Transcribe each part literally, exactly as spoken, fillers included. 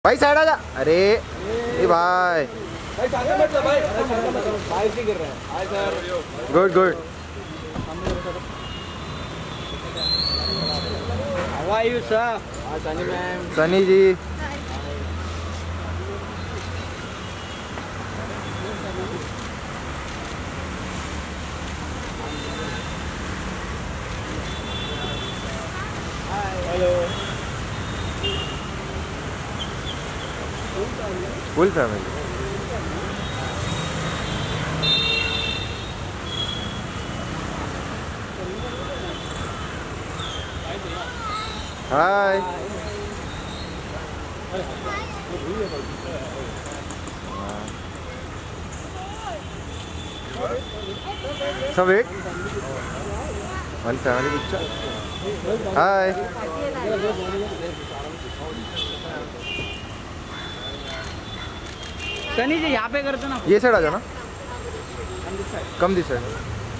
भाई साइड आ जा। अरे ए भाई भाई सामने मत जा भाई। भाई से गिर रहे हैं। Hi sir. Good good. How are you sir? Hi Sunny ma'am. Sunny ji hello. Full family. Hi सब एक one family picture. Hi Sunny ji यहाँ पे करते ना। ये साइड आ जाना। Come this side.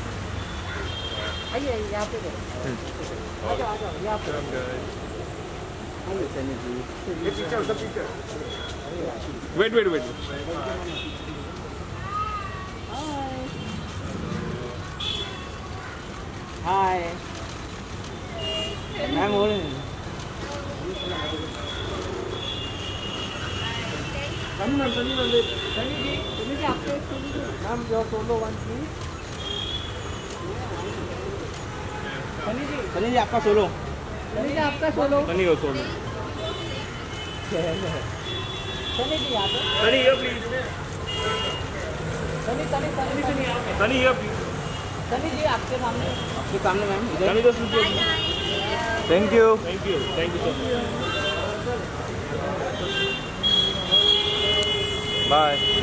आइए यहाँ पे करो। आ जाओ आ जाओ यहाँ पे। आइए सनी जी। ये पिक्चर सब picture. Wait wait wait. Hi. Ma'am हो रहे हैं। सनी मैम सनी मैम सनी जी सनी जी आपके मैम जो solo one please. Sunny ji Sunny ji आपका सोलो। सनी जी आपका सोलो। सनी हो सोलो। सनी जी यहाँ पे। Sunny here please. Sunny Sunny Sunny Sunny Sunny here please. Sunny ji आपके सामने आपके सामने मैम। सनी तो सुनिए। Thank you thank you thank you so much. Bye.